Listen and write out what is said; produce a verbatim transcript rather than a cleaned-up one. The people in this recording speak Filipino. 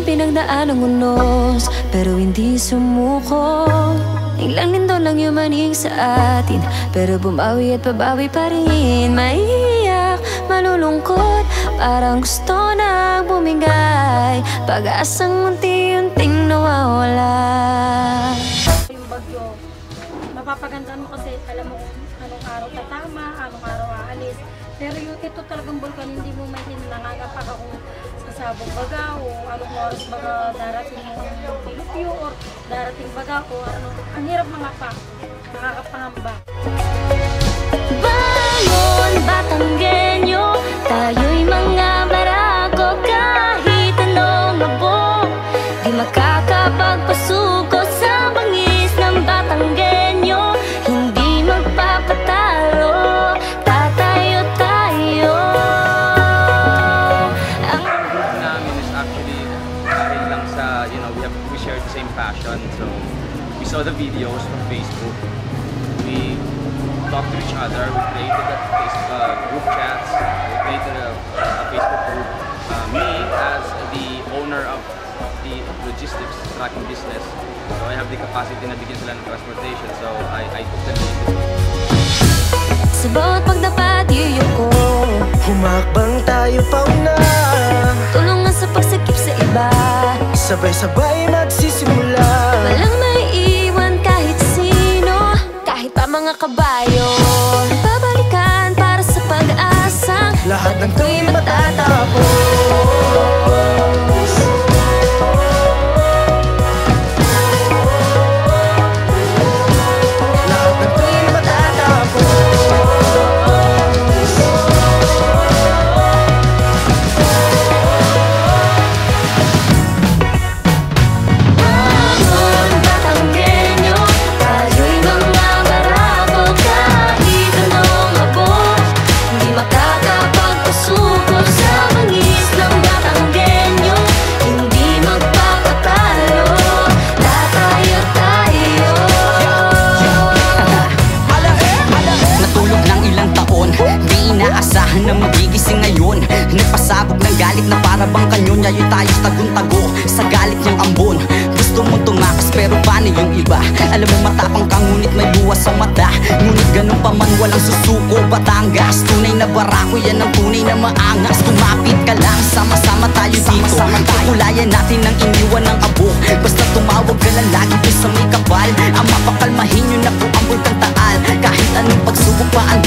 pinagdaan ng unos, pero hindi sumuko. Ilang lindol lang yung manig sa atin, pero bumawi at pabawi pa rin. Maiiyak, malulungkot, parang gusto na bumigay. Pag-asang unti-unting nawawala. Yung bagyo, mapapagandaan mo kasi alam mo anong araw tatama, anong araw aalis. Pero yung ito talagang bulkan, hindi mo may nangangapak kung sasabong baga o anong oras baga darating yung pilupyo or darating baga o ano. Ang hirap mga pa, nakakapangamba. Bangon, Batanggenyo, tayo'y mga barako. Kahit anong lubog, di makakapagpasuko sa bangis ng Batanggenyo. Hindi magpapatalo, tatayo tayo. Ang group namin is actually dahil lang sa, you know, we have we share the same passion. So we saw the videos from Facebook. We talked to each other. We created a Facebook, uh, group chats. We created a, a Facebook group. Uh, me as the owner of the logistics tracking business, so I have the capacity na bigyan sila ng transportation. So I, I took the lead. Sa bawat pagdapat, yuyuko, humakbang tayo pauna, tulungan sa pagsakip sa iba. Sabay-sabay magsisimula, Walang maiiwan kahit sino, kahit pa mga kabayo. Babalikan para sa pag-asang lahat ng tuwing matatapos. Lahat ng tuwing matatapos. Bangon, Batanggenyo, tayo'y mga barako. Kahit anong abot, hindi makakapagpasuko sa bangis ng Batanggenyo. Hindi magpapatalo, tatayo tayo. Natulog ng ilang taon, di inaasahan na magigising ngayon. Nagpasabog ng galit na para bang kanyon. Yayoy tayo tagun-tago sa galit niyang ambon. Gusto mo tumakas pero paano yung iba? Alam mo matapang ka ngunit may luwas sa mata. Ngunit ganun pa man walang susuko. Batangas, tunay na barako, yan ang tunay na maangas. Kumapit ka lang, sama-sama tayo dito. Kukulayan natin ang iniwan ng abo. Basta tumawag ka lang lagi sa may kapal. Ang mapakalmahin yun na po ang bulkang Taal. Kahit anong pagsubok pa